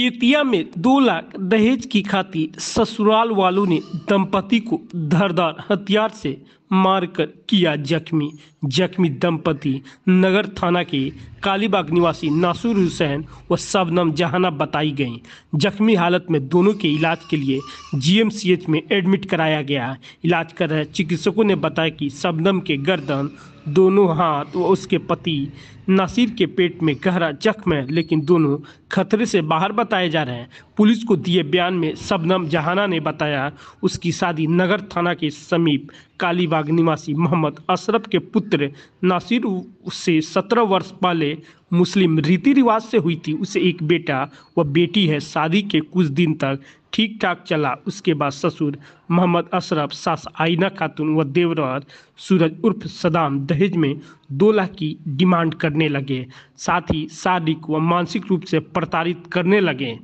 बेतिया में 2 लाख दहेज की खातिर ससुराल वालों ने दंपति को धारदार हथियार से मारकर किया जख्मी। जख्मी दंपति नगर थाना के कालीबाग निवासी नासूर हुसैन व शबनम जहाना बताई गई। जख्मी हालत में दोनों के इलाज के लिए जीएमसीएच में एडमिट कराया गया। इलाज कर रहे चिकित्सकों ने बताया कि शबनम के गर्दन, दोनों हाथ व उसके पति नासिर के पेट में गहरा जख्म है, लेकिन दोनों खतरे से बाहर बताए जा रहे हैं। पुलिस को दिए बयान में शबनम जहाना ने बताया उसकी शादी नगर थाना के समीप कालीबाग निवासी मोहम्मद अशरफ के पुत्र नासिर से 17 वर्ष पहले मुस्लिम रीति रिवाज से हुई थी। उसे एक बेटा व बेटी है। शादी के कुछ दिन तक ठीक ठाक चला। उसके बाद ससुर मोहम्मद अशरफ, सास आइना खातून व देवरार सूरज उर्फ सदाम दहेज में 2 लाख की डिमांड करने लगे। साथ ही शारीरिक व मानसिक रूप से प्रताड़ित करने लगे।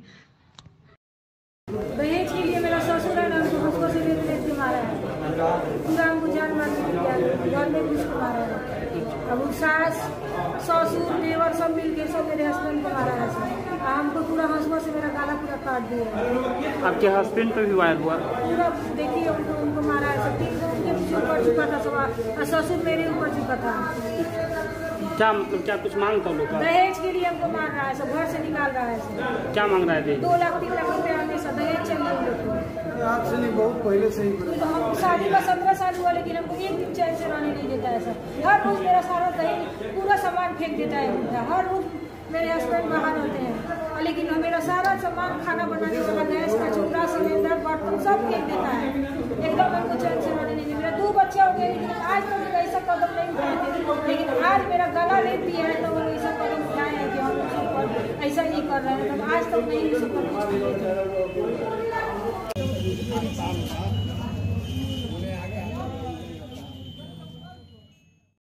दहेज के लिए मेरा ससुर है ना, उसको से लेके मारा है, पूरा हमको जान मार के घर में घुस के मारा है। अब सास ससुर देवर सब मिलके सब मेरे हस्बैंड को मारा है सर। हमको पूरा हंसुआ से मेरा गाला पूरा काट दिया है। आपके हस्बैंड पे भी वायर हुआ? पूरा देखिए उनको मारा है सब। 3 उनके पीछे ऊपर झुका था सब, और ससुर मेरे ऊपर झुका था। क्या मतलब क्या कुछ मांग था लोग? दहेज के लिए हमको मार रहा है सब, घर से निकाल रहा है सब। क्या मांग रहा है? 2 लाख 3 लाख रुपया हमेशा दहेज चाहिए। आज से नहीं, बहुत पहले से ही। तो हम शादी का 17 साल हुआ, लेकिन हमको एक दिन चैन से रहने नहीं देता है सर। हर रोज मेरा सारा दहेज पूरा सामान फेंक देता है उनका। हर रोज मेरे हस्बैंड बाहर होते हैं, लेकिन मेरा सारा सामान, खाना बनाने वाला गैस का चूल्हा, सिलेंडर, बर्तन सब फेंक देता है। एकदम हमको चैन से रहने नहीं देता। मेरा 2 बच्चे हो गए, लेकिन आज तक ऐसा कदम नहीं उठाए थे। लेकिन आज मेरा गला रेत दिया है तो वो ऐसा कदम उठाए हैं कि हम सब पर ऐसा ही कर रहे हैं। तो आज तक नहीं